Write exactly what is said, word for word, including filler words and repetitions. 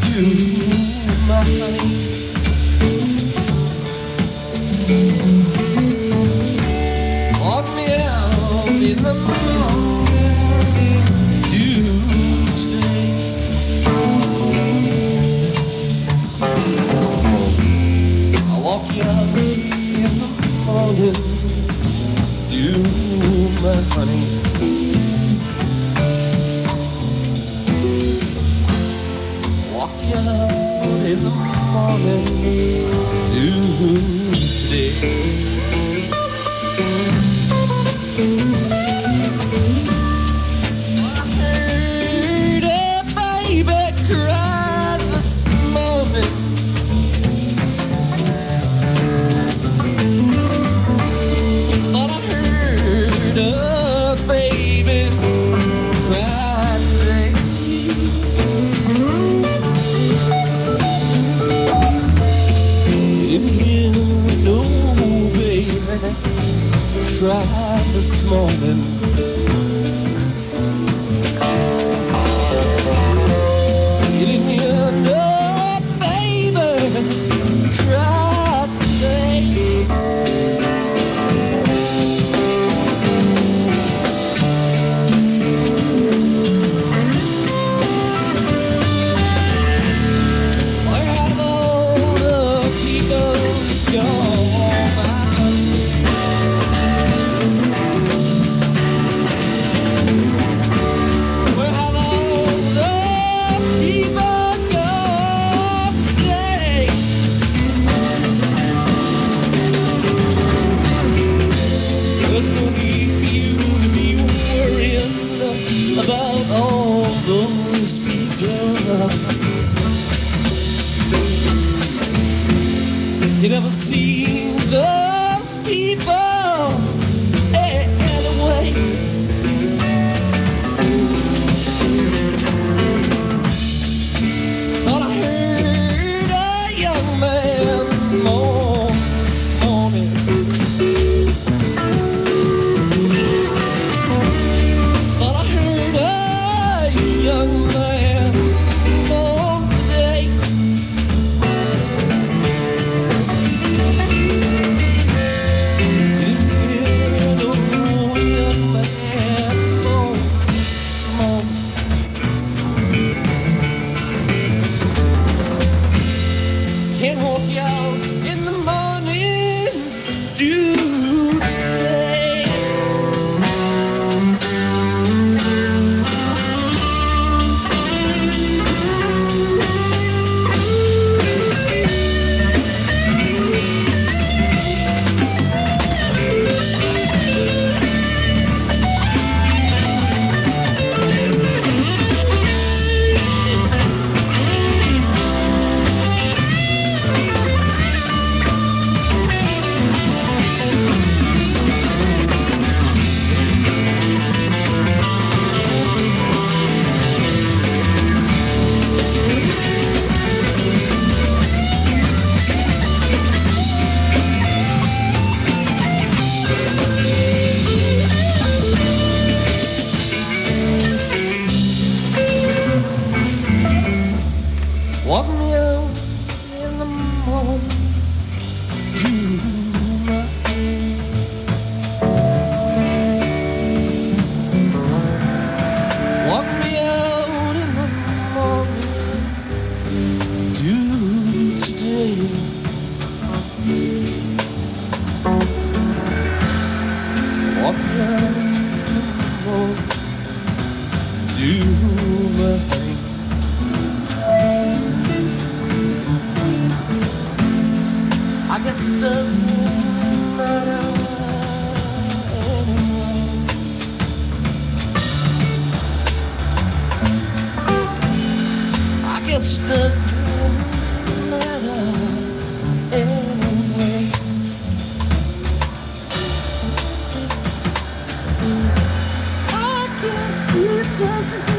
my honey. Walk me out in the morning, you stay. I'll walk you out in the morning, you my honey. Walk you out in the morning, you today. I heard a baby cry this morning. But I heard a baby cry today. If you know, baby, cried this morning. Didn't you know, baby, cried today? Where have all the people gone, my honey? Where have all the people gone today? There's no need for you to be worrying about all those people. You never seen those people anyway. But I heard a young man moan this morning. But I heard a young man moan today. Didn't hear no young man moan this morning. Can't walk you out in the morning, dew today. Walk me out in the morning, you my honey. Walk me out in the morning, you today. Walk me out in the morning, you my honey. I guess it doesn't matter anyway. I guess it doesn't matter anyway. I guess it doesn't